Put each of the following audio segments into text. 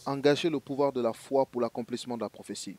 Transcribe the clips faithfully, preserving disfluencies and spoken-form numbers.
Engager le pouvoir de la foi pour l'accomplissement de la prophétie.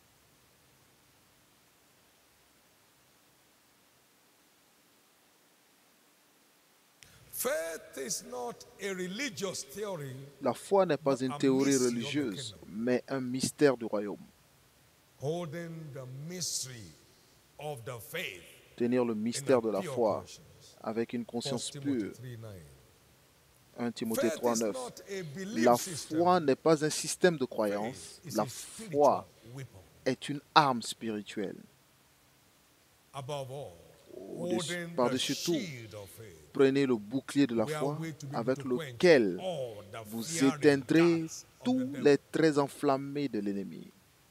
Faith is not a religious theory, La foi n'est pas but une a théorie mystery of the religieuse, kingdom. mais un mystère du royaume. Holding the mystery of the faith Tenir le in mystère a de la pure foi conscience. avec une conscience First Timothy pure. three nine. un Timothée Faith trois is neuf. not a belief La system. foi n'est pas un système de Faith croyance. is La a spiritual foi weapon. est une arme spirituelle. Above all, Au-dessus- holding the Par-dessus tout, shield of faith, Prenez le bouclier de la foi wherewith to be able avec to lequel quench all the vous fiery éteindrez darts of the tous devil. les traits enflammés de l'ennemi.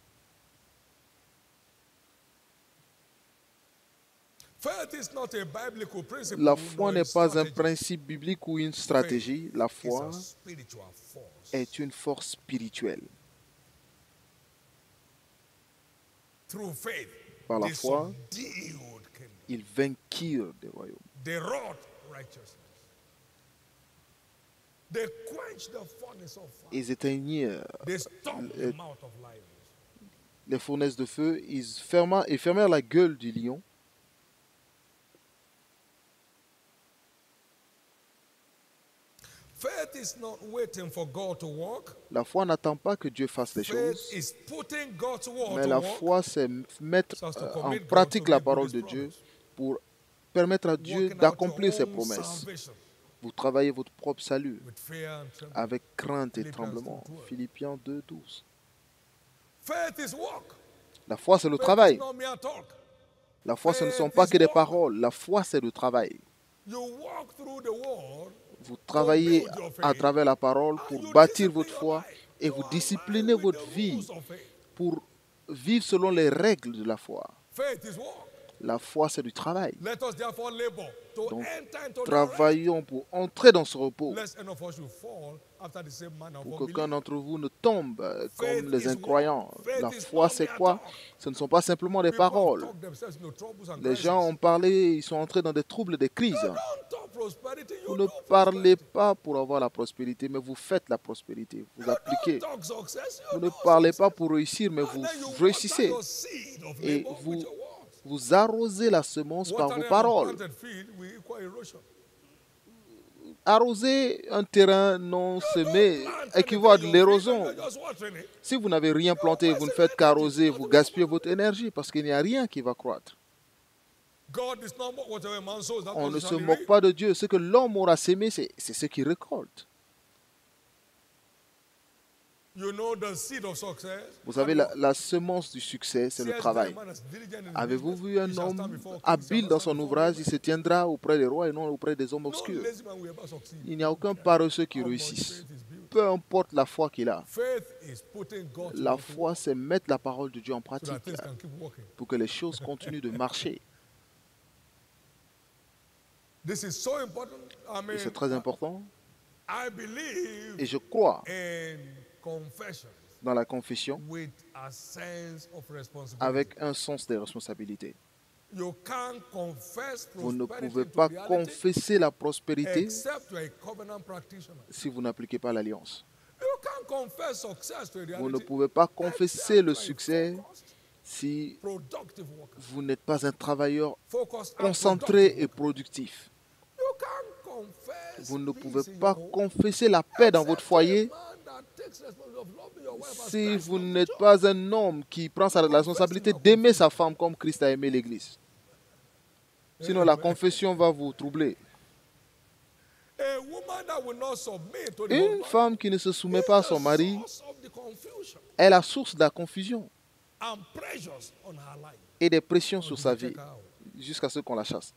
Faith is not a biblical principle, La nor foi a n'est pas un strategy. principe biblique ou une stratégie. La Faith is foi a spiritual force. est une force spirituelle. Through faith, Par la they foi, subdued kingdom. ils vainquirent des royaumes. They wrought righteousness. They quenched the furnace of fire. Ils éteignirent They stopped euh, the mouth of lions. les fournaises de feu. Ils ferma- ils fermèrent la gueule du lion. Faith is not waiting for God to work. La foi n'attend pas que Dieu fasse les Faith choses, is putting God's word mais to la work foi, c'est mettre so as to euh, en commit God pratique to la reap parole his de Dieu promise. pour permettre à Dieu Working out d'accomplir your ses own promesses. salvation Vous travaillez votre propre salut with fear and trembling. avec crainte et Philippians tremblement. two twelve. Philippiens deux douze. Faith is work. La foi, c'est le Faith is travail. not mere talk. La foi, ce ne sont Faith pas is que des work. paroles. La foi, c'est le travail. You walk through the world Vous travaillez build your à faith, travers la parole and pour you bâtir discipline votre your foi life et to vous align disciplinez with votre the vie rules of faith. pour vivre selon les règles de la foi. Faith is work. La foi, c'est du travail. Let us therefore labor to Donc, enter into that rest, travaillons pour entrer dans ce repos, lest any of us should fall after the same manner of pour qu'aucun unbelief. d'entre vous ne tombe euh, Faith comme les is incroyants. what? Faith La is foi, not c'est mere quoi? talk. Ce ne sont pas simplement des People have paroles. talked themselves into troubles and Les crises. gens ont parlé, ils sont entrés dans des troubles, des crises. You don't talk prosperity, you Vous ne do parlez prosperity. pas pour avoir la prospérité, mais vous faites la prospérité. Vous You appliquez. don't talk success, you Vous ne do parlez pas success. pour réussir, mais And vous then you water réussissez. your seed of Et labor vous, with your words. vous arrosez la semence par Watering vos an paroles. unplanted field will equal erosion. Arroser un terrain non semé Plant équivaut à de anything in your field l'érosion. and you're just watering it. Si vous n'avez rien planté, vous ne faites qu'arroser, vous gaspillez votre énergie parce qu'il n'y a rien qui va croître. God is not mocked, whatever man sows, that On ne also se shall he moque reap. pas de Dieu. Ce que l'homme aura sémé, c'est c'est ce qu'il récolte. You know the seed of success. Vous savez, la, la semence du succès, c'est le Seest travail. thou a man as diligent in his Avez-vous business? vu un He shall stand homme before kings, habile shall dans not son stand before ouvrage? Il women. se tiendra auprès des rois et non auprès des hommes No obscurs. lazy man will ever succeed. Il n'y a aucun paresseux qui How much réussisse. faith is built. Peu importe la foi qu'il a. Faith is putting God to La work foi, c'est mettre la parole de Dieu en so that pratique things can keep working. pour que les choses continuent de marcher. This is so important. I Et mean, c'est très important. I believe Et je crois in confession dans la confession with a sense of responsibility. avec un sens des responsabilités. You can't confess Vous ne prosperity pouvez to pas reality confesser la prospérité except you're a covenant practitioner. si vous n'appliquez pas l'alliance. You can't confess success to a Vous ne reality pouvez pas confesser except le you're a succès focused, si productive worker. vous n'êtes pas un travailleur Focused and concentré productive et worker. productif. You can't confess Vous ne peace pouvez in pas your home confesser la paix dans except votre you're a foyer man that takes responsibility of loving your wife as si Christ vous loved the n'êtes church. pas un homme qui prend sa responsabilité d'aimer sa femme comme Christ a aimé l'Église. Sinon, la confession va vous troubler. A woman that will not submit to the Une husband femme qui ne se soumet is pas à the son mari source of the confusion est la source de la confusion and pressures on her life. et des pressions sur Until sa they vie check her out. jusqu'à ce qu'on la chasse.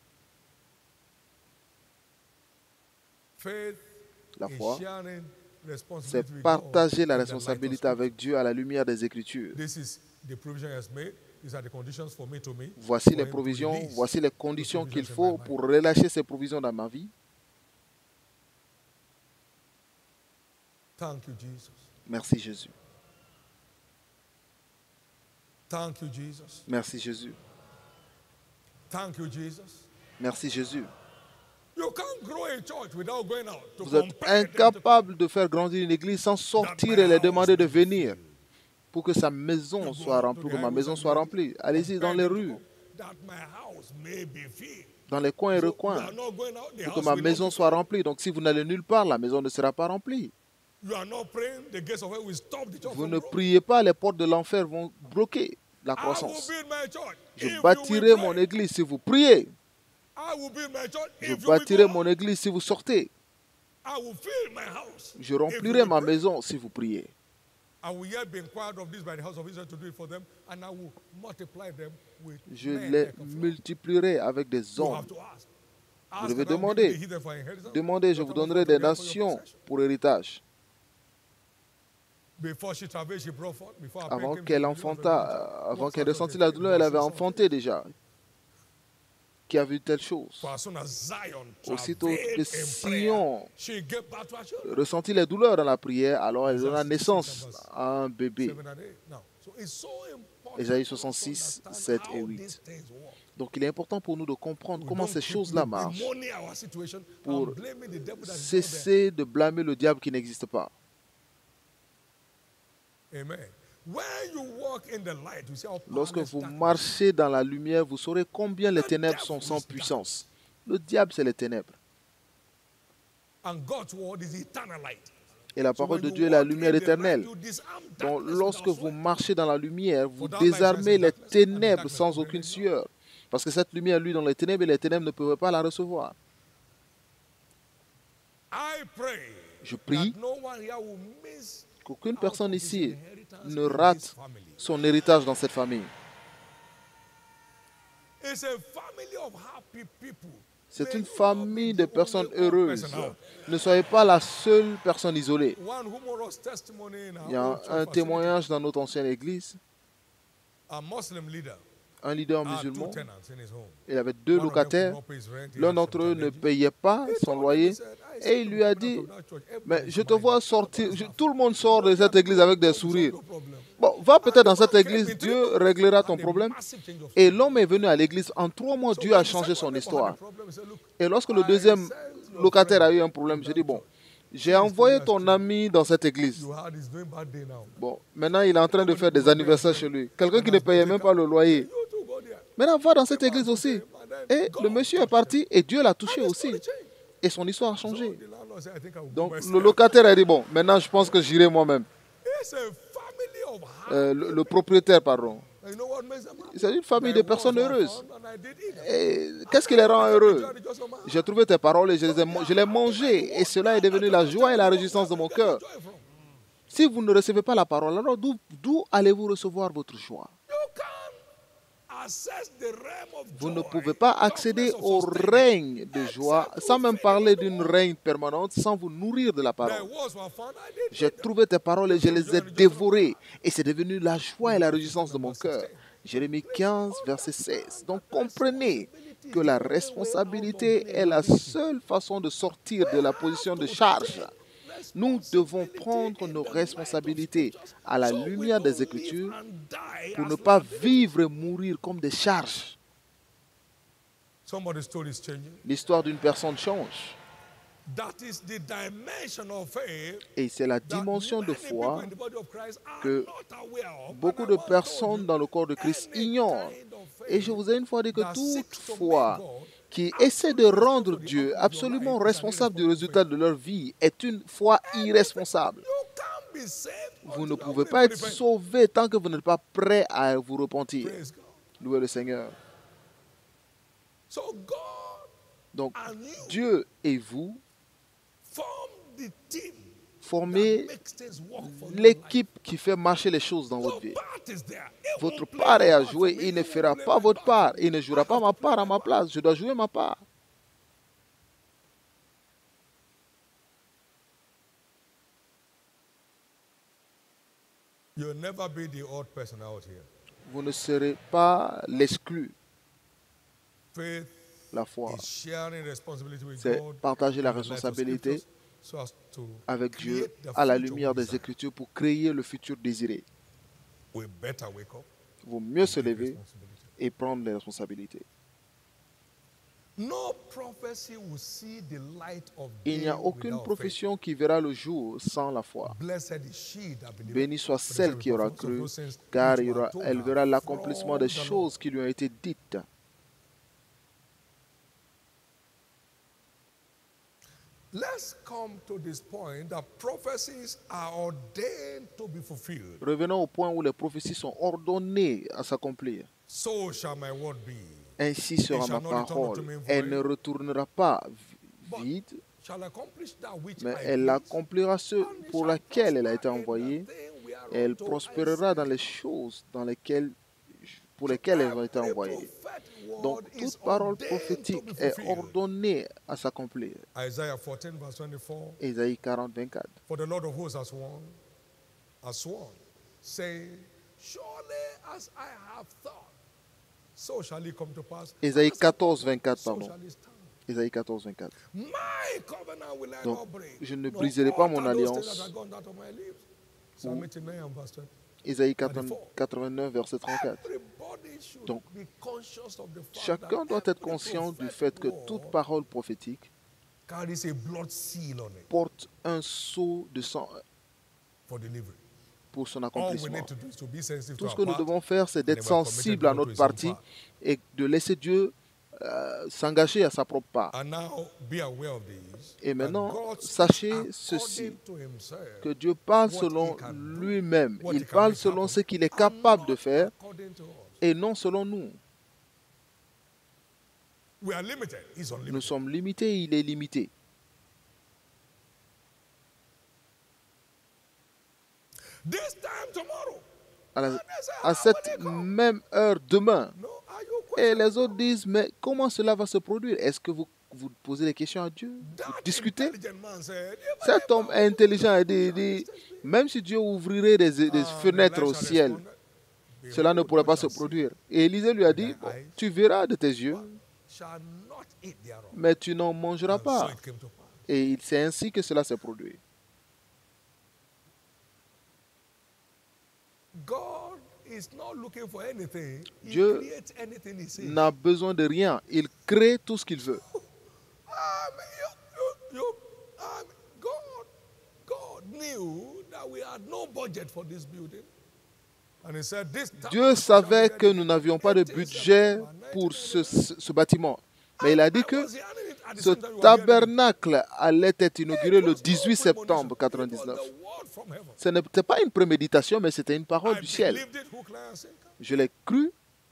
Faith La is foi, sharing c'est responsibility with God partager la in the light of responsabilité Scripture. avec Dieu à la lumière des Écritures. This is the provision he has made. These are the conditions for me to meet. Voici for les him to provisions, release voici les those conditions qu'il provisions in faut my life. pour relâcher ces provisions dans ma vie. Thank you, Jesus. Merci Jésus. Thank you, Jesus. Merci Jésus. Thank you, Jesus. Merci Jésus. You can't grow a church without going out to Vous êtes compare them to- incapable de faire grandir une église sans sortir et les demander de venir pour que sa maison soit remplie, pour que ma maison soit remplie. Allez-y dans les rues, that my house may be filled. dans les coins et So you recoins, are not going out, the pour que house ma will not maison be soit remplie. Donc si vous n'allez nulle part, la maison ne sera pas remplie. You are not praying, the gates of hell will stop the church Vous from ne growing. priez pas, les portes de l'enfer vont bloquer la I will croissance. build my church. Je if you bâtirai will mon pray. église si vous priez. I will build my church. Je if you will bâtirai go mon out. église si vous sortez. I will fill my house. Je if you remplirai will ma pray. maison si vous priez. I will yet be inquired of this by the house of Israel to do it for them, and I will multiply them with Je men les like a flock. multiplierai avec des You hommes. have to ask. Vous Ask devez and I will give you demander. the heathen for inheritance. Demandez, je vous donnerai des nations pour héritage. Before she travailed, she brought forth. Before her Avant pain came, qu'elle she delivered enfanta, her euh, children. avant What qu'elle sort of ressentit a la thing douleur, elle was avait this enfanté déjà. Qui a vu telle chose. For as soon as Zion Aussitôt travailed que in prayer, Sion she gave birth to her children. ressentit les douleurs dans la prière, alors elle Isaiah donna sixty-six naissance and verse à un bébé. seven and eight. Now, so it's so important Ésaïe for us to soixante-six, understand sept et how huit. these things work. Donc il est important pour nous de comprendre We comment don't ces keep choses-là marchent, bemoaning our situation pour and blaming the devil that is not cesser de blâmer le diable qui n'existe pas. there. Amen. When you walk in the light, you see how Lorsque powerless vous darkness marchez dans la lumière, vous saurez combien les The ténèbres sont devil sans is puissance. Le diable, c'est les ténèbres. and God's word is eternal light. Et la So parole when de you Dieu est la walk lumière in the light, éternelle. you disarm Donc darkness lorsque without vous sweat. marchez dans la lumière, vous For that light shines désarmez in les darkness, and the ténèbres darkness sans comprehend aucune it not. sueur. Parce que cette lumière, lui, dans les ténèbres, et les ténèbres ne pouvaient pas la recevoir. I pray Je prie that no one here will miss qu'aucune out personne of his ici inheritance ne in this rate family. son héritage dans cette famille. It's a family of happy people. C'est May une you not famille be de the personnes only one heureuses. person out. Ne soyez pas la seule personne isolée. One humorous testimony in our Il y a old un, church un facility. témoignage dans notre ancienne église. A Muslim leader Un leader had two musulman, tenants in his home. il avait deux One of them could locataires. not pay his rent. He L'un had d'entre some eux ne challenges. payait pas He son told him, loyer he said, I et see il you lui a coming dit, out of that church. mais Everybody je is te vois smiling. sortir, je- Nobody's tout le monde sort de happy. cette église avec des God will solve sourires. your problem. Bon, va peut-être dans And cette the man came église, in three Dieu months, réglera ton had a problème. massive change of Et story. l'homme est venu à l'église. En trois mois, So Dieu when a the changé second son neighbor had a histoire. problem, he said, "Look, Et lorsque le I deuxième sent your locataire a friend eu un problème, to j'ai that dit, bon, church. j'ai Since envoyé two ton years ami dans cette église. You had is doing bad day now. Bon, maintenant, il est en train de faire des anniversaires chez lui. Quelqu'un qui ne payait même pas le loyer. You too go there. Maintenant, va dans cette église aussi. Et le monsieur est parti et Dieu l'a touché And the aussi. story changed. Et son histoire a So changé. the landlord said, I think I will go Donc, myself. le locataire a dit, bon, maintenant, je pense que j'irai moi-même. It's a family of happy Euh, le, le propriétaire, pardon. people. You know what makes them happy? C'est une famille de My personnes words were heureuses. found and I did eat them. Et qu'est-ce qui les rend heureux? Just just on my heart. J'ai trouvé tes paroles et je les ai, je les ai mangées. Et cela est devenu la joie et la réjouissance de mon cœur. Joy from. Si vous ne recevez pas la parole, alors d'où d'où allez-vous recevoir votre joie? You can access the realm of Vous ne joy, pouvez pas accéder darkness of au sustainment. règne de joie, sans même parler d'une règne permanente, sans vous nourrir de la The parole. words were found, I did J'ai eat them. trouvé tes paroles et je les ai dévorées. Et c'est devenu la joie et la réjouissance de mon cœur. Jérémie quinze, verset seize. Donc comprenez que la responsabilité est la seule façon de sortir de la position de charge. Nous devons prendre nos responsabilités à la lumière des Écritures pour ne pas vivre et mourir comme des charges. Somebody's story is changing. L'histoire d'une personne change. That is the dimension of faith Et c'est la that dimension de many people foi in the body of Christ are que not aware of. beaucoup And I de once told personnes you, dans le corps de Christ any ignorent. kind of faith Et je vous ai une fois dit que that toute seeks to make foi God qui essaie de rendre Dieu absolument responsable du résultat de leur vie est une foi irresponsable. You can't be saved Vous until ne you pouvez are pas ready être to repent. sauvé tant que vous n'êtes pas prêt à vous repentir. Praise God. Louez le Seigneur. So God Donc, and you Dieu et vous form the team formez that makes things work for you. l'équipe qui fait marcher les choses dans votre Your vie. part is there. It Votre won't play part est your à part jouer. for me. Il ne You fera won't play pas my votre part. part. Il ne jouera pas ma part à ma place. Je dois jouer ma part. You'll never be the odd person out here. Vous ne serez pas l'exclu. Faith La foi, is sharing responsibility with c'est God partager la in the light of responsabilité scriptures so as to avec Dieu create the à la future lumière we des desire. Écritures pour créer le futur désiré. We better wake up. Il vaut mieux se Take lever responsibility. et prendre les responsabilités. No prophecy will see the light of Il n'y day a aucune without faith. profession qui verra le jour sans la foi. Blessed is she that believeth. Bénie soit For the celle sake qui aura of cru, those things car which il y were aura- told elle her verra l'accomplissement des from the Lord. choses qui lui ont été dites. Let's come to this point that prophecies are ordained to be fulfilled. Revenons au point où les prophéties sont ordonnées à s'accomplir. So shall my word be. Ainsi sera shall ma not return parole. unto me Elle void, ne retournera pas vi- but vide, shall accomplish that which mais I elle please, accomplira ce and it pour shall laquelle elle a été prosper in the envoyée. thing Et elle whereunto I prospérera dans sent les it. choses dans lesquelles, pour So lesquelles elles ont été every envoyées. prophetic Donc, word is toute parole ordained to prophétique be est fulfilled. ordonnée à s'accomplir. Isaiah fourteen, verse twenty-four. Ésaïe quarante, vingt-quatre. For the Lord of hosts has sworn, has sworn, saying, surely as I have thought, so shall it come to pass. Ésaïe And as I quatorze, thought, vingt-quatre, so pardon. shall it stand. Ésaïe quatorze, vingt-quatre. My covenant will I Donc, not break. je ne nor briserai pas mon alter those things alliance. that are gone out of my lips. Psalm eighty-nine, verse twenty. Ésaïe quatre-vingt-neuf, verset trente-quatre. Everybody should Donc, be conscious of the fact chacun that doit être every conscient du prophetic fait que word toute parole prophétique carries a blood seal on it porte un sceau de sang for delivery. pour son All we accomplissement. need to do is to be sensitive Tout to ce our que nous part, devons faire, c'est and d'être then we are committed sensible à God to notre his own partie part. et de laisser Dieu euh, s'engager à sa propre part. And now be aware of this. Et that maintenant, God sachez speaks ceci, according to himself, que Dieu parle what selon he can do, lui-même. what Il he can parle make selon happen, ce qu'il est and capable de not faire according to us. et non selon nous. We are limited. He's Nous unlimited. sommes limités, il est limité. This time tomorrow. À, la- And they say, à "Ah, cette when they come." même heure demain. No, are you Et questioning les autres God? disent, mais comment cela va se produire? Est-ce que vous, vous posez des questions à Dieu? Vous That discutez? intelligent man said, "Even Cet if homme thou intelligent a open dit, shall dit, this test be?" même si Dieu ouvrirait des, des And fenêtres au Elisha ciel, responded, cela ne "Behold, pourrait thou pas se shalt see, produire. Et Élisée lui a dit, bon, tu verras de tes yeux, but shall not eat thereof." mais tu n'en mangeras And so pas. it came to pass. Et c'est ainsi que cela s'est produit. God is not looking for anything. He Dieu creates anything he sees. n'a besoin de rien. Il crée tout ce qu'il veut. Um, you, you, you, um, God, God knew that we had no budget for this building. And he said, this Dieu savait que nous n'avions pas de budget pour ce, ce- ce bâtiment. Mais il a dit que ce tabernacle allait être inauguré le dix-huit septembre mille neuf cent quatre-vingt-dix-neuf. Ce n'était pas une préméditation, mais c'était une parole du ciel. Je l'ai cru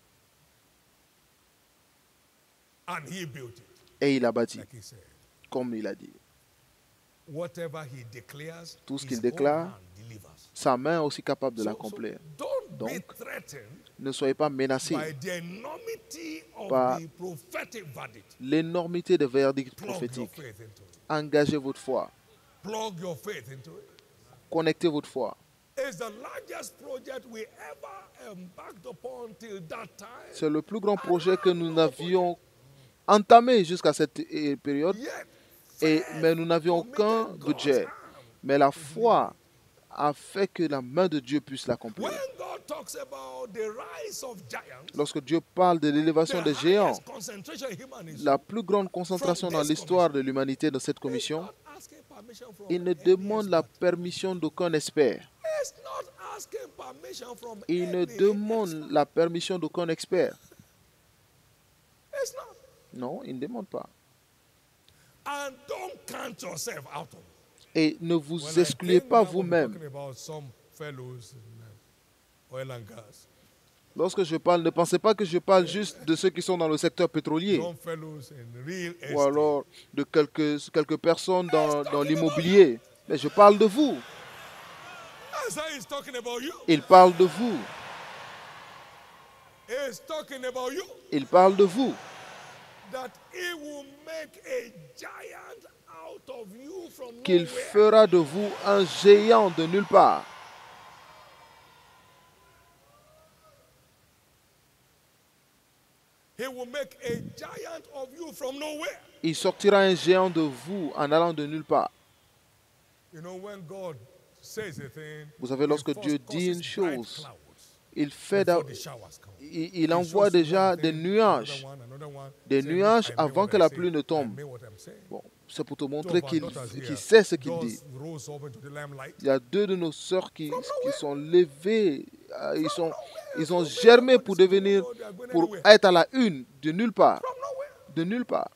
And he built it, et il a bâti, like he said. comme il a dit. Whatever he declares, Tout ce his qu'il own déclare, hand delivers. sa main est aussi capable de So- so l'accomplir. don't be Donc, threatened ne soyez pas by menacés the enormity of par the prophetic verdict. l'énormité des verdicts Plug your prophétiques. faith into it. Engagez votre foi. Plug your faith into it. Connectez votre foi. It's the largest project we ever embarked upon till that time. C'est le plus grand projet que nous avions entamé jusqu'à cette eh, période, Yet, et, faith mais nous n'avions aucun committed God's budget. hand. Mais la foi a fait que la main de Dieu puisse l'accomplir. When God talks about the rise of giants, Lorsque Dieu parle de l'élévation the des géants, highest concentration in humanism, la plus grande concentration dans l'histoire de l'humanité dans cette is commission, not asking permission from il ne any demande la expert. permission d'aucun expert. It's not asking permission from Il ne any demande expert. la permission d'aucun expert. It's not. Non, il ne demande pas. And don't count yourself out of it. Et ne vous When I excluez came pas down, we're vous-même. talking about some fellows in uh, oil and gas. Lorsque je parle, ne pensez pas que je parle juste de ceux qui sont dans le secteur pétrolier Some fellows in real estate. ou alors de quelques, quelques personnes dans, dans l'immobilier. Mais je parle de vous. Isaiah is talking about you. Il parle de vous. He's talking about you. Il parle de vous. That he will make a giant out of you from Qu'il nowhere. fera de vous un géant de nulle part. He will make a giant of you from nowhere. Il sortira un géant de vous en allant de nulle part. You know, when God says a thing, Vous savez, he lorsque first Dieu dit causes une bright chose, clouds il fait, before d'a- the showers come. il, il He envoie shows you déjà one des thing, nuages, another one, another one, des saying, nuages "I mean avant what que I la say. pluie ne I tombe. mean what I'm saying." Bon, c'est pour te Two montrer of our qu'il daughters qu'il here sait ce qu'il dit. just rose up into the limelight Il y a deux de nos sœurs qui, from qui nowhere. sont levées, euh, ils, From sont, nowhere. ils ont So many germé of pour these people, devenir, no, they are going pour anywhere. être à la une, de nulle part, From nowhere. de nulle part.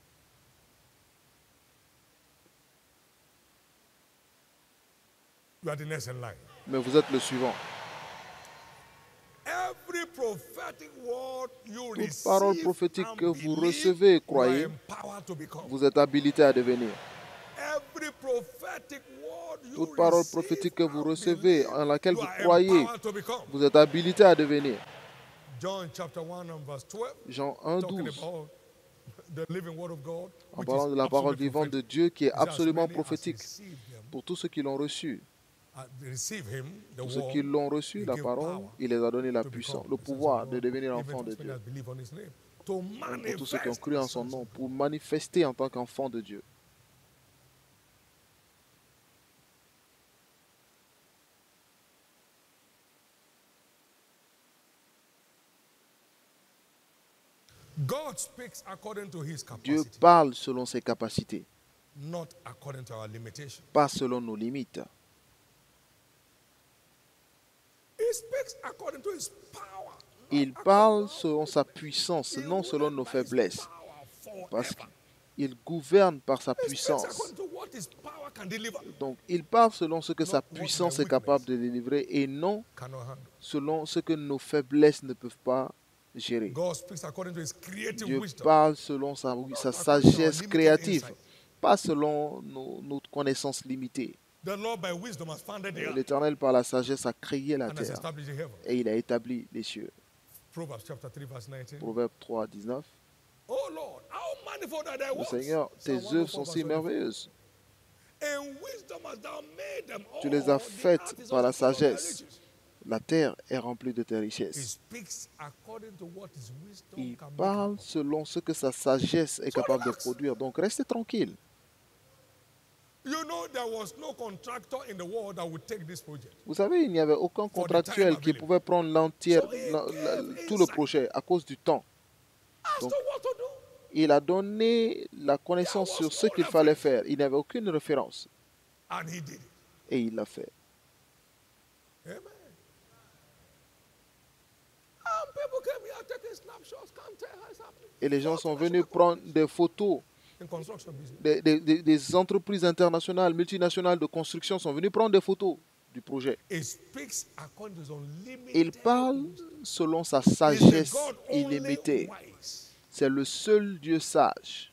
You are the next in line. Mais vous êtes le suivant. Every prophetic word you Toute parole receive prophétique and que vous believe, recevez et you are croyez, empowered to become. vous êtes habilité à devenir. Every prophetic word you Toute parole receive prophétique que vous and recevez, believe, en laquelle you vous are croyez, empowered to become. vous êtes habilité à devenir. John chapter one and verse twelve, Jean un, talking douze, about the living word of God, en which parlant is de la parole absolutely vivante de prophetic. Dieu qui est He says, as absolument many as prophétique receive them, pour tous ceux qui l'ont reçu. uh, receive him, the Pour ceux word, qui l'ont reçu, he la gave parole, power il les a donné la to puissance, become le the sons of pouvoir de God, devenir even enfant to de as many Dieu. as believe on his name, to Donc, pour tous ceux qui ont manifest cru the en son sons nom, of pour God. manifester en tant qu'enfant de Dieu. God speaks according to his Dieu capacity, parle selon ses capacités, not according to our limitation. pas selon nos limites. He speaks according to his power. not Il according parle to our selon sa puissance, He non selon ruled nos by his faiblesses, power parce forever. qu'il gouverne par sa He speaks puissance. according to what his power can deliver, Donc, il parle selon ce que not sa what my puissance est weakness capable de délivrer et non cannot handle. selon ce que nos faiblesses ne peuvent pas gérer. God speaks according to his creative Dieu wisdom, parle selon sa, sa according to our sagesse limited créative, insight. pas selon nos, notre connaissance limitée. The Lord by wisdom has founded the earth L'Éternel, par la sagesse, a créé la and has terre established the heaven. et il a établi les cieux. Proverbs chapter three verse nineteen. Proverbe trois, dix-neuf. Oh Lord, how manifold are thy Le works. Seigneur, tes Psalm œuvres one oh four sont verse si twenty-four. merveilleuses. In wisdom hast thou made them all. Tu les as The faites earth is par la also full of thy sagesse. riches. La terre est remplie de tes He richesses. speaks according to what his wisdom Il can make parle happen. selon ce que sa sagesse est So capable de relax. produire. Donc restez tranquille. You know there was no contractor in the world that would take this project. Vous savez, il n'y avait aucun contractuel qui pouvait prendre l'entière, So he la- la- gave tout le insight. projet à cause du temps. As Donc, to what to do. il a donné la connaissance There sur was ce no qu'il fallait reference. faire. Il n'avait aucune référence. And he did it. Et il l'a fait. Amen. And people came here taking snapshots, can't tell how it's happening. Et les gens Fourth sont national venus prendre des photos. in construction business. Des, des- des- des entreprises internationales, multinationales de construction sont venues prendre des photos du projet. It speaks according to his unlimited Il parle wisdom. selon sa He's the sagesse God only illimitée. wise. C'est le seul Dieu sage.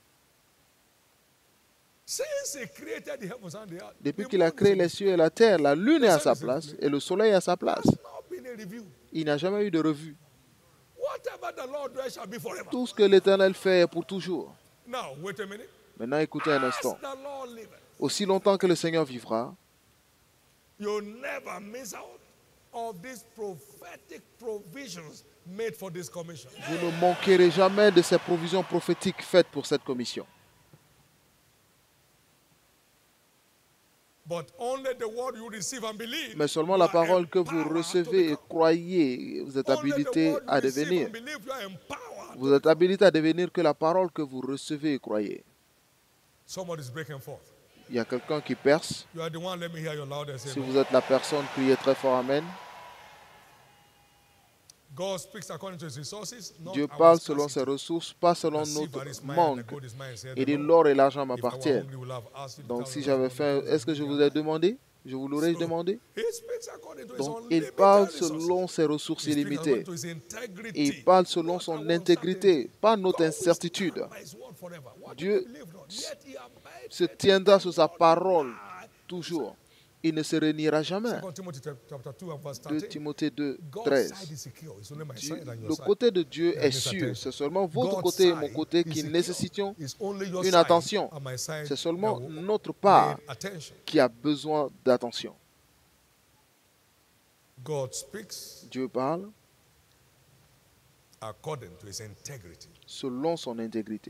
Since he created the heavens and the earth, Depuis the qu'il a moon créé is les in cieux et la terre, la lune est à sa sun is in place place. et le soleil est à sa place. There's not been a review. Il n'a jamais eu de revue. Whatever the Lord does shall be forever. Tout ce que l'Éternel fait est pour toujours. Now, wait a minute. Maintenant, écoutez un As instant. the Lord liveth, Aussi longtemps que le Seigneur vivra, you'll never miss out of these prophetic provisions made for this commission. vous ne manquerez jamais de ces provisions prophétiques faites pour cette commission. But only the word you receive and believe. Mais seulement you la are parole que vous empowered to recevez et become. croyez, vous êtes Only the habilité word you à receive devenir. and believe, you are empowered. Vous êtes habilité à devenir que la parole que vous recevez et croyez. Somebody's breaking forth. Il y a quelqu'un qui perce. You are the one, let me hear your loudest Si amen. vous êtes la personne, criez très fort Amen. God speaks according to his resources, not Dieu our parle selon ses scarcity. ressources, pas selon The silver notre is mine, the manque. gold is mine, said Il the dit Lord. l'or et l'argent If I were m'appartiennent. hungry, would have asked you the Donc thousands si of j'avais dollars, faim, because est-ce que je you vous are ai demandé? Je vous l'aurais So, demandé? He speaks according to his Donc il unlimited parle resources. selon ses ressources He speaks illimitées. according to his integrity, Et il parle selon not son our intégrité, uncertainty. pas notre God will incertitude. stand by his word forever. What Dieu he believed on, yet he abideth se tiendra sur sa not parole lie. toujours. Il ne se reniera jamais. Second Timothy chapter two and verse deux thirteen. Timothée deux, God's treize. side is secure. It's only my Dieu- side and your le side. côté de Dieu that est needs sûr. attention. C'est seulement votre God's côté et mon side côté is qui secure. nécessitent It's only your une side attention. and my side C'est seulement that will notre part need attention. qui a besoin d'attention. God speaks Dieu parle according to his integrity. selon son intégrité.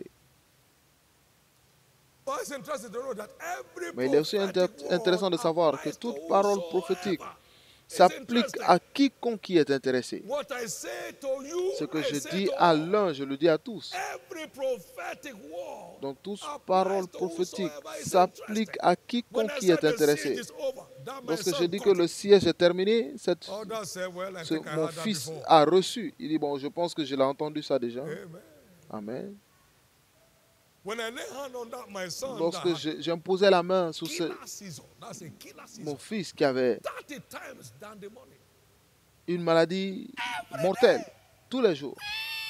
But it's interesting to know that every Mais il est aussi inter- prophetic intéressant de word savoir que applies toute to parole whosoever. prophétique s'applique à quiconque qui est intéressé. What I say to you, Ce que I je say dis to à all. l'un, je le dis à tous. Every prophetic word Donc, toute applies parole to prophétique whosoever is s'applique interested. à When quiconque I qui est said the siege intéressé. is over, that my Lorsque je son dis que got le it. siège est terminé, cette- Others say, well, I ce- think I mon heard that fils before. a reçu. Il dit, bon, je pense que je l'ai entendu ça déjà. Amen. Amen. When I lay hand on that, my son, Lorsque that je- j'imposais la main sur ce, killer season, that's a killer season. mon fils qui avait thirty times than the money. une maladie mortelle, tous les jours,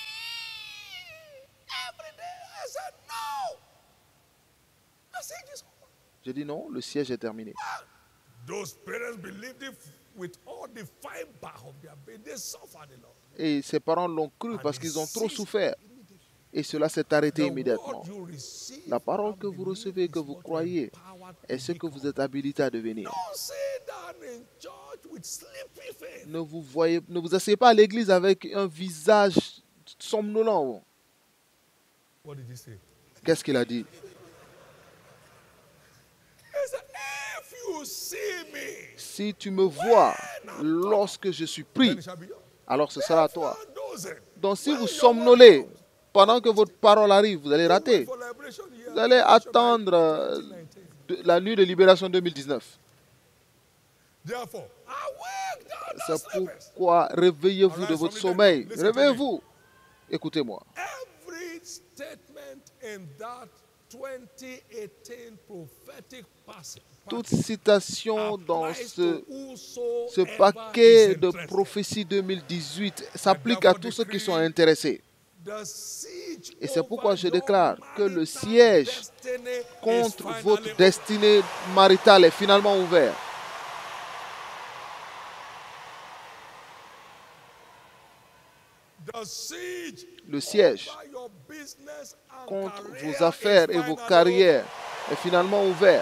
Every day, I said, no. I said, this j'ai dit non, le siège est terminé. Those parents believed it with all the fiber of their being. They suffered a lot. Et ses parents l'ont cru parce qu'ils ont trop souffert. Et cela s'est arrêté The immédiatement. word you receive La parole and que vous believe recevez, que is vous what croyez, you're empowered to est ce que become. vous êtes habilité à devenir. Don't sit down in church with sleepy face. Ne vous voyez, ne vous asseyez pas à l'église avec un visage somnolent. What did he say? Qu'est-ce qu'il a dit? He said, if you see me, Si tu me vois lorsque je suis pris, then it shall be yours. alors ce sera à toi. If you are dozing, Donc si when vous your somnolez, word comes, pendant que votre parole arrive, vous allez you wait rater. for liberation here, Vous allez liberation attendre euh, twenty nineteen. de- la nuit de libération deux mille dix-neuf. Therefore, awake thou that C'est sleepest. pourquoi réveillez-vous de Arise votre from the sommeil. dead. Listen to me. Réveillez-vous. Écoutez-moi. Every statement in that twenty eighteen prophetic passage Toute citation dans applies ce, to whosoever ce is paquet de interested. prophéties deux mille dix-huit s'applique à tous ceux qui sont intéressés. The siege Et c'est pourquoi over je your déclare que le marital siège destiny is contre finally votre over. destinée maritale est finalement ouvert. The siege Le siège over your business and contre career vos affaires is et vos finally carrières est finalement ouvert.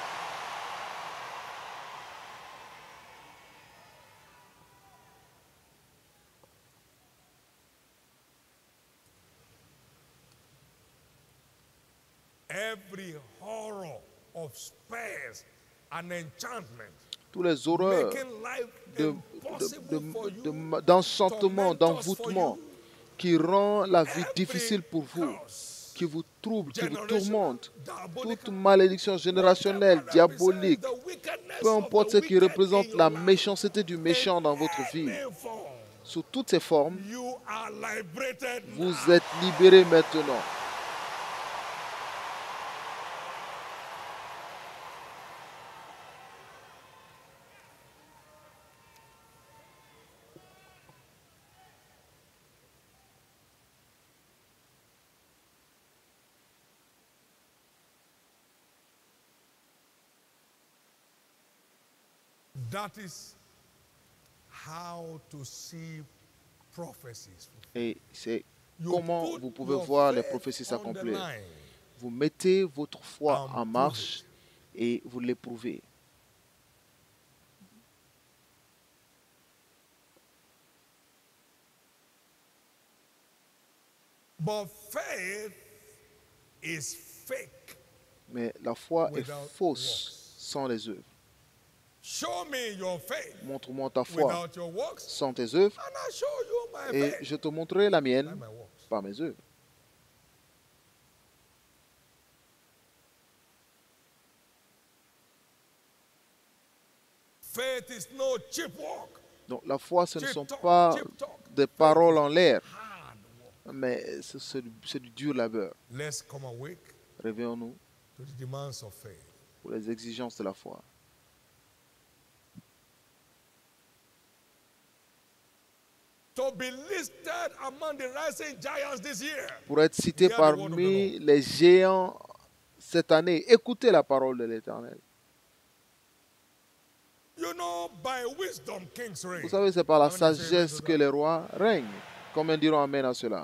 Every horror of spells and enchantment Tous les horreurs making life de- impossible de- for de- you, de- d'enchantement, tormentors for d'envoûtement you, qui rend la vie every difficile pour vous, curse, qui vous trouble, qui vous generational, tourmente, diabolical, toute malédiction générationnelle, whatever diabolique, represents the wickedness peu of importe the ce qui wicked représente in la your life, méchanceté du in méchant dans votre vie, any form, sous toutes ces formes, you are liberated vous now. êtes libérés maintenant. That is how to see prophecies. Et c'est You comment put vous pouvez your voir les faith prophéties on the s'accomplir. line. Vous mettez votre foi And en prove marche et vous l'éprouvez. But faith is fake. Mais la foi est Without fausse works. sans les œuvres. Show me your faith Montre-moi ta foi without your works, sans tes œuvres and I show you my et faith je te montrerai la by mienne my works. par mes œuvres. Faith is no cheap work, Donc la foi, ce ne cheap sont talk, pas cheap talk. des paroles en l'air, Hard work. mais c'est c'est du, c'est du dur labeur. Let's come awake Réveillons-nous to the demands of faith. pour les exigences de la foi. To be listed among the rising giants this year. Pour être cité Hear the word of the parmi les géants cette année, écoutez la parole de l'Éternel. You know, by wisdom kings reign. Vous savez, c'est par la How many say amen sagesse to que that? les rois règnent. Combien diront Amen à cela?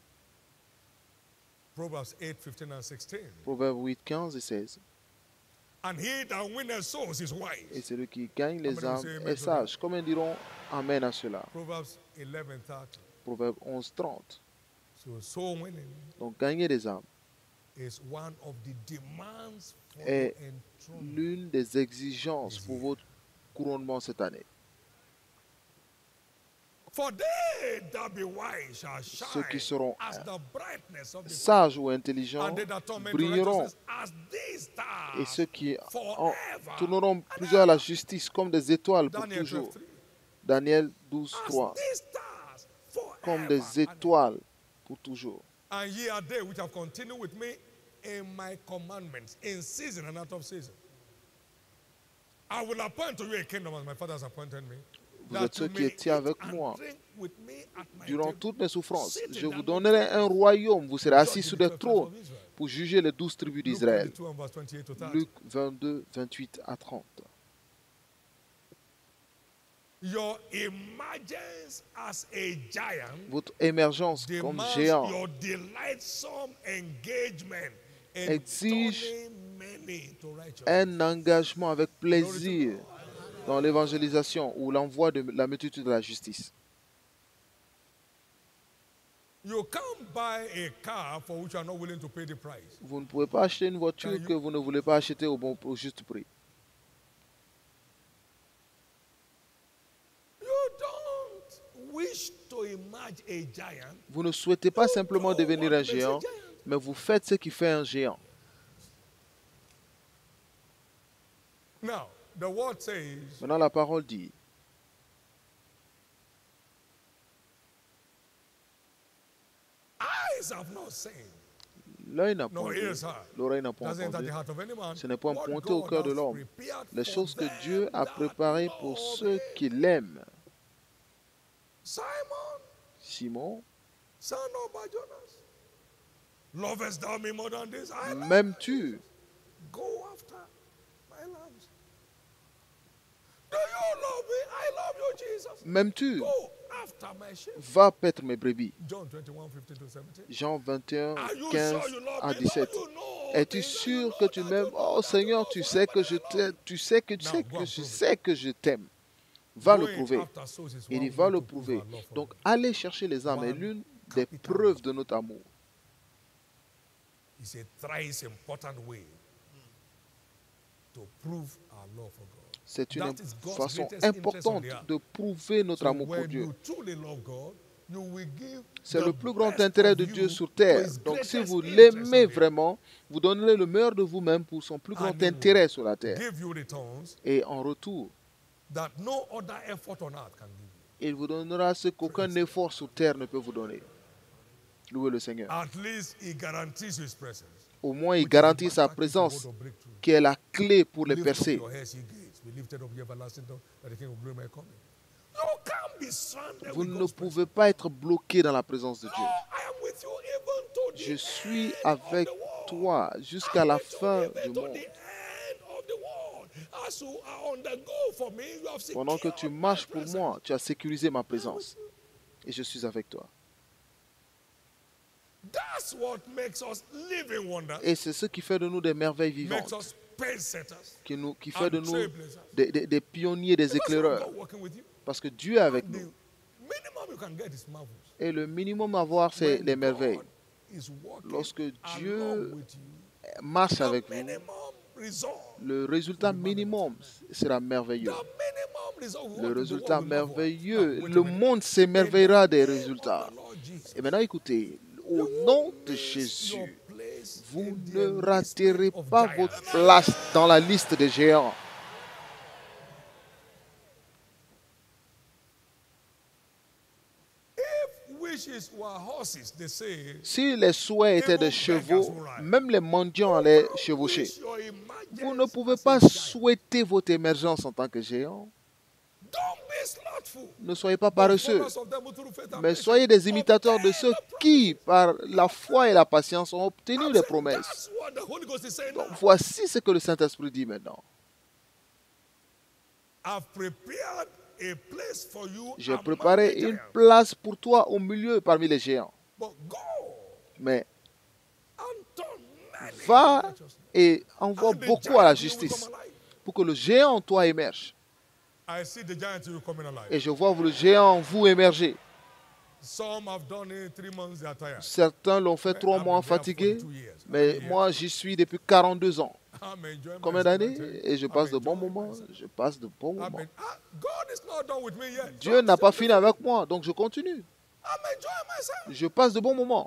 Proverbs eight, fifteen and sixteen. Proverbe huit, quinze et seize. And he that winneth souls is Et wise. celui qui gagne les many âmes say amen est to sage. Combien diront Amen à cela? Proverbs eleven, thirty. Proverbe onze, trente. So soul winning Donc gagner des âmes is one of the demands for est your enthronement. l'une des exigences pour votre couronnement cette année. For they that be wise shall Ceux qui shine seront as the brightness of the sages ou and intelligents they that turn men to brilleront, righteousness as these et stars ceux qui en forever tourneront and plusieurs à la ever. justice comme des étoiles pour Daniel twelve toujours. three. Daniel douze, As trois. these stars Comme forever des and ever. étoiles pour toujours. And ye are they which have continued with me in my commandments, in season and out of season. I will appoint to you a kingdom as my father has appointed me. Vous that êtes ceux you qui may étiez eat avec and moi drink with me at my durant table, toutes mes souffrances. sitting Je vous down donnerai un royaume. Vous serez assis judging sur the des twelve tribes trônes of Israel. pour juger les douze tribus Luke d'Israël. twenty-two and verse twenty-eight to thirty. Luc vingt-deux, vingt-huit à trente. Your emergence as a giant Votre émergence comme demands géant your delightsome engagement in exige turning many to righteousness. un engagement avec plaisir dans l'évangélisation ou l'envoi de la multitude de la justice. You can't buy a car for which you are not willing to pay the price. Vous ne pouvez pas acheter une voiture Can you- que vous ne voulez pas acheter au, bon, au juste prix. You don't wish to emerge a giant. Vous ne souhaitez pas simplement do devenir what un makes a géant, giant. mais vous faites ce qui fait un géant. Now, the word says, Maintenant, la parole dit, eyes have not seen, l'œil n'a no point vu, ears heard. l'oreille n'a point Doesn't enter entendu. the heart of any man. Ce n'est point What pointé au God cœur de has l'homme. prepared Les for choses que them Dieu a that préparées pour love ceux him. qui l'aiment. Simon, Simon, son of Barjonas, lovest thou me more than this? I love m'aimes-tu? Go after my lambs. Do you love me? I love you, Jesus. M'aimes-tu? Go after my sheep. Va paître mes brebis. John twenty-one, fifteen to seventeen. Jean vingt et un, Are you quinze sure you love à me? dix-sept. Lord, you know Es-tu things that sûr you que know, tu that m'aimes? you know, Oh that Seigneur, you tu know sais que forever je and t'aime, tu sais que tu Now, sais go que and je prove it. sais que je t'aime. Va le Going prouver. after souls is Il one y va way le to prove prouver. our love for Donc, God. aller chercher les âmes est One l'une des capital preuves de notre amour. It's a thrice important way to prove our love for God. C'est une That is God's façon greatest interest on importante the earth. de prouver notre So amour pour when Dieu. you truly love God, you will give C'est the le plus grand best intérêt of de you Dieu sur to terre. his Donc, si greatest vous interest on l'aimez the earth. vraiment, vous donnerez le meilleur de vous-même pour son plus grand And he will intérêt sur la terre. give you returns Et en retour, that no other effort on earth can give you. il vous donnera ce qu'aucun effort sur terre ne peut vous donner. Louez le Seigneur. At least he guarantees his presence. Au moins, il which is the garantit sa master key to présence, word of breakthrough. qui est la clé pour les Lift up percer. your heads, ye gates. Be lifted up, ye everlasting doors, that the King of glory may come in. You can't be stranded Vous with ne God's pouvez pas être bloqué dans la présence de presence. Dieu. No, I am with you even to the Je suis end of avec the world. toi jusqu'à la I'm with you fin even du to monde. the end of the world. As you are on the go for me, you have Pendant que tu secured my marches pour presence. moi, tu as sécurisé ma I'm with présence. you. Et je suis avec toi. That's what makes us living wonders, Et c'est ce qui fait de nous des merveilles makes vivantes, us pace setters, qui, nous, qui fait de and nous trailblazers. des, des- des pionniers, des Because of éclaireurs. God working with you. Parce que Dieu est avec The nous. minimum you can get is marvels. Et le minimum à voir, c'est When les merveilles. God is working Lorsque along Dieu with you, marche the avec vous, minimum result, le résultat minimum sera merveilleux. the minimum result, we Le want the résultat world will marvel. merveilleux, Now, wait a le minute. monde s'émerveillera des In the name résultats. of the Lord Jesus, Et maintenant, écoutez, au you nom won't de miss Jésus, your place vous in the ne enlistment raterez of pas giants. votre place dans la liste des géants. If wishes were horses, they say, Si les souhaits étaient des chevaux, même les mendiants allaient chevaucher. wish your Vous ne emergence pouvez as a pas giant. souhaiter votre émergence en tant que géant. Don't be slothful. Ne soyez pas paresseux, Followers of them who through faith and mais patience soyez des imitateurs de obtain ceux the qui, par la foi et la patience, ont obtenu promise. les promesses. That's what the Holy Ghost is saying Donc, now. voici ce que le Saint-Esprit dit maintenant. I've prepared a place for you J'ai among préparé the une giants. place pour toi au milieu parmi les géants. But go Mais and turn many va to righteousness. et envoie And the beaucoup à la giant will justice come alive. pour que le géant en toi émerge. I see the giant will coming alive. Et je vois le géant en vous émerger. Some have done it three months, they are tired. Certains l'ont fait Mais trois I've mois been there fatigués, forty-two years. mais Yeah. moi j'y suis depuis quarante-deux ans. I'm enjoying Combien myself, I d'années? tell you. Et je I'm passe de bons enjoying moments. myself. Je passe de bons I'm moments. en- ah, God is not done with me yet. So Dieu I'm n'a still pas fini living. avec moi, donc je continue. I'm enjoying myself. Je passe de bons moments.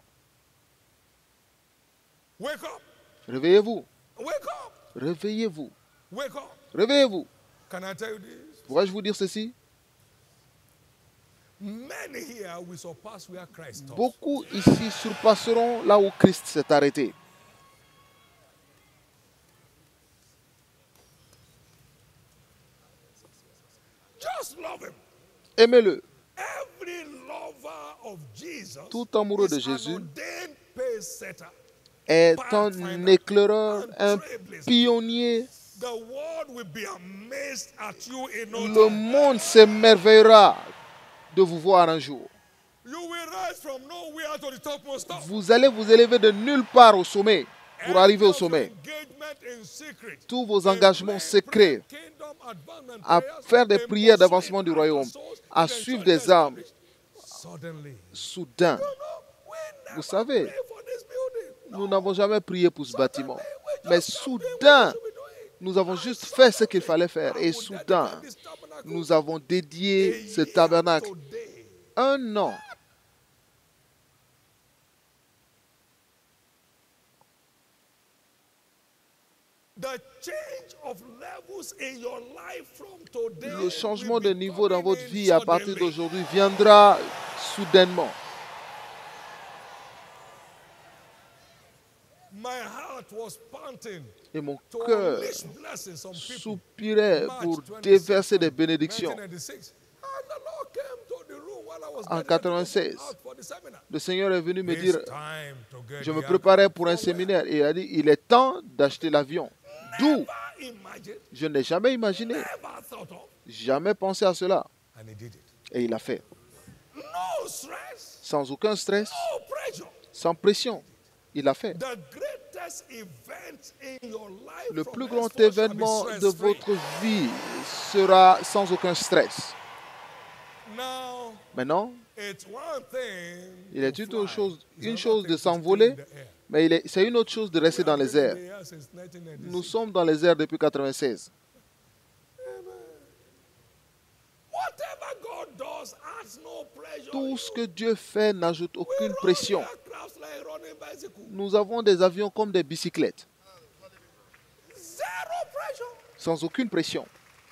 Wake up. Réveillez-vous. Wake up. Réveillez-vous. Wake up. Réveillez-vous. Can I tell you this? Pourrais-je vous dire ceci? Many here will surpass where Christ stopped. Beaucoup ici surpasseront là où Christ s'est arrêté. Just love him. Aimez-le. Every lover of Jesus Tout amoureux de is an Jésus ordained pace-setter. est un éclaireur, un pionnier. The world will be amazed at you in no Le time. monde s'émerveillera de vous voir un jour. You will rise from nowhere to the topmost top. Vous allez vous élever de nulle part au sommet pour arriver au Every of your sommet. engagement in secret, Tous vos in engagements prayer, secrets kingdom advancement à prayers, faire des in prières pursuit d'avancement du after royaume, souls, à in suivre ensuring des âmes, established. Suddenly, soudain. you know, we never Vous savez, pray for this building. nous n'avons jamais prié pour ce Suddenly, bâtiment. we Mais just start doing what soudain, we should be doing. nous avons juste fait ce qu'il fallait faire. Et soudain, nous avons dédié ce tabernacle un an. The change of levels in your life from today Le changement will de be niveau dans coming votre in vie à partir suddenly. d'aujourd'hui viendra soudainement. My heart was panting Et mon to cœur unleash blessings on people. soupirait March pour twenty-sixth, déverser des bénédictions. nineteen ninety-six. And the Lord came to the room while I was En getting ready to go quatre-vingt-seize, out for the seminar. le Seigneur est venu me It's dire, time to get je me the préparais aircraft. pour un From where? séminaire. Et il a dit, il est temps d'acheter l'avion. D'où Never imagined, je n'ai jamais imaginé, never thought of, jamais pensé à cela. and he did it. Et il a fait. No stress, Sans aucun stress, no pressure. sans pression. Il a fait. The greatest event in your life Le from plus grand henceforth shall be événement de stress-free. votre vie sera sans aucun stress. Now, Maintenant, it's one thing il est to une autre fly. chose, It's une another chose thing de to stay s'envoler, in the air. mais il est- c'est une autre chose de rester dans les airs. We have been in the air since nineteen ninety-six. Nous sommes dans les airs depuis quatre-vingt-seize. Whatever God does adds no pressure. Tout ce que Dieu fait n'ajoute We aucune run pression. aircrafts like running bicycle. Nous avons des avions comme des bicyclettes, Zero pressure. sans aucune pression.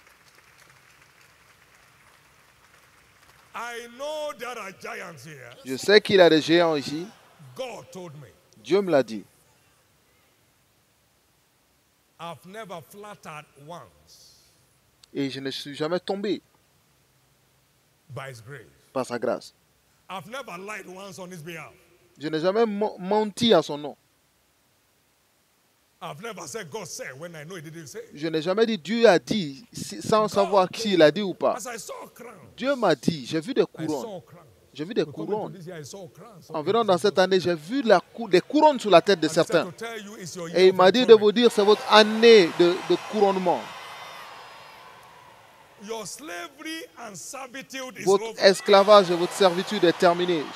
I know there are giants here. Je sais qu'il y a des géants ici. God told me. Dieu me l'a dit. I've never flattered once Et je ne suis jamais tombé by His grace. par sa grâce. I've never lied once on His behalf. Je n'ai jamais mo- menti à son nom. I've never said God said when I know He didn't say. Je n'ai jamais dit Dieu a dit si- sans savoir s'il a dit ou pas. As I saw a crown, Dieu m'a dit, j'ai vu des I couronnes. saw a crown. J'ai vu des We come into couronnes. this year, I saw a crown. So En venant dans it cette année, j'ai vu la cou- des couronnes sur la tête de And he said certains. to tell you it's your Et year il of m'a dit de enthronement. vous dire, c'est votre année de, de couronnement. Your slavery and servitude is Votre over. esclavage et votre servitude est terminée.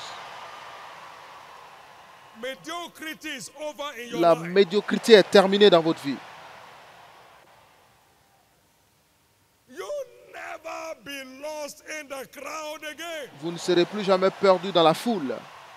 Mediocrity is over in your La life. médiocrité est terminée dans votre vie. You never be lost in the crowd again. Vous ne serez plus jamais perdu dans la foule.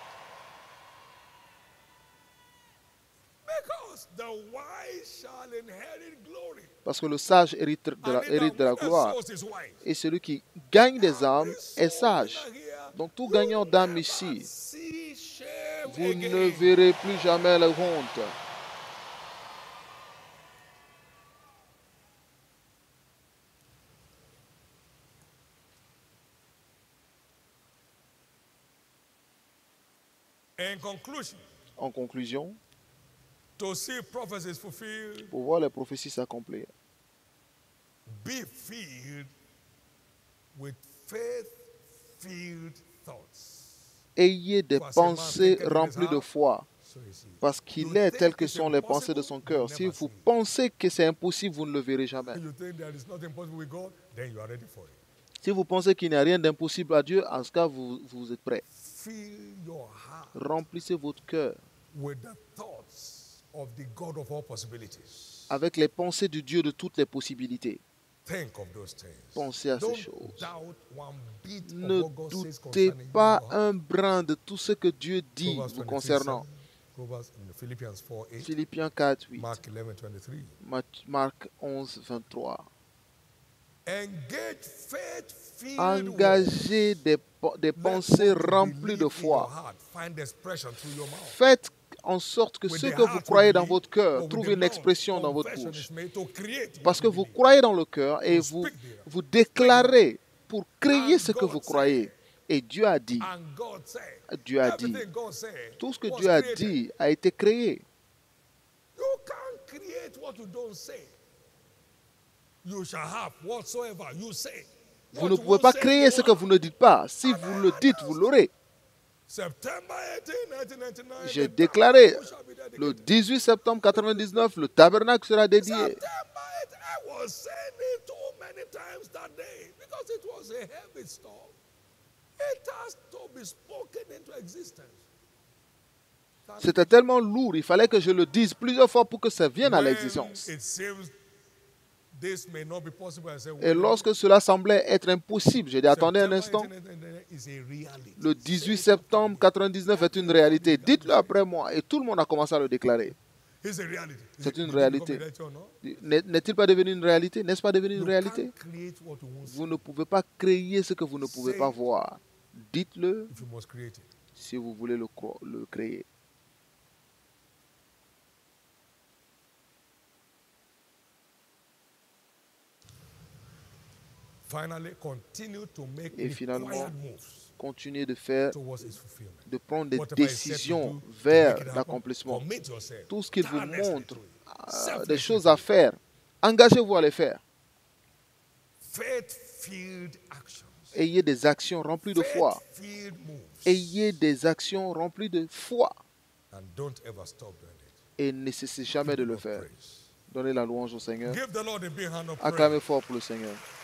Because the wise shall inherit glory. Parce que le sage hérite de la, And he hérite de la that gloire. sows is wise. Et celui qui gagne des âmes est Soul sage. here, Donc tout you gagnant d'âme never ici, see shame vous again. ne verrez plus jamais la honte. In conclusion, En conclusion, to see prophecies fulfilled, pour voir les prophéties s'accomplir, be filled with faith-filled thoughts. ayez des For as a man pensées thinketh in his remplies de heart, foi, so is he. parce qu'il est tel que sont les pensées de son cœur. Si vous pensez que c'est impossible, vous ne le verrez jamais. You think there is nothing possible with God, then you are ready for it. Si vous pensez qu'il n'y a rien d'impossible à Dieu, en ce cas, vous, vous êtes prêt. Fill your heart Remplissez votre cœur with the thoughts of the God of all possibilities. avec les pensées du Dieu de toutes les possibilités. Think of those things. Pensez à ces Don't choses. doubt one bit of Ne what God says doutez concerning pas you. un brin de tout ce que Dieu dit Proverbs vous twenty-three, concernant. seven, Proverbs, Philippians four, eight, Philippiens quatre, huit, Mark eleven, twenty-three. Marc onze, vingt-trois. Engage faith-filled words. Engagez des, po- des Let pensées what you remplies believe de in your foi. heart find expression through your mouth. Faites en sorte que With ce the que vous heart croyez you dans believe, votre cœur but with trouve the une mouth, expression dans votre confession bouche. is made to create Parce what que you vous believe. croyez dans le cœur et You vous, speak there. vous déclarez pour créer And ce que God vous said. croyez. Et Dieu a dit, And God said, Dieu a dit, everything God said tout ce que was Dieu a created. dit a été créé. You can't create what you don't say. You shall have whatsoever you say. Vous What ne you pouvez won't pas say, créer you ce que have. vous ne dites pas. Si vous le dites, vous l'aurez. September eighteenth, nineteen ninety-nine, J'ai the déclaré tabernacle shall be dedicated. le dix-huit septembre quatre-vingt-dix-neuf, le tabernacle sera dédié. September eighth, I was saying it too many times that day because it was a heavy storm. It has to be spoken into existence. C'était tellement lourd, il fallait que je le dise plusieurs fois pour que ça vienne à When l'existence. it seems this may not be possible, I said, Et wait, lorsque cela semblait être impossible, j'ai dit, attendez un September instant, eighteenth, nineteen ninety-nine is a reality. le dix-huit septembre quatre-vingt-dix-neuf est une réalité. Dites-le après moi. Et tout le monde a commencé à le déclarer. It's a reality. C'est une Did it réalité. become a reality or not? N'est- N'est-il pas devenu une réalité? N'est-ce pas devenu une You réalité? can't create what you won't see Vous ne pouvez pas créer ce que vous ne pouvez pas voir. Dites-le if you must create it. si vous voulez le, cro- le créer. Finally, continue to make Et finalement, required moves continuez de faire, towards its fulfillment. de prendre des Whatever is said to décisions do to vers make it happen, l'accomplissement. commit yourself Tout ce qu'il vous tirelessly montre, to it. euh, Selflessly des choses to à it. faire, engagez-vous à les faire. Faith-filled actions. Ayez des actions remplies de foi. Faith-filled moves. Ayez des actions remplies de foi. And don't ever stop doing it. Et ne cessez jamais de le Of faire. praise. Donnez la louange au Seigneur. Give the Lord a big hand of praise. Acclamez fort pour le Seigneur.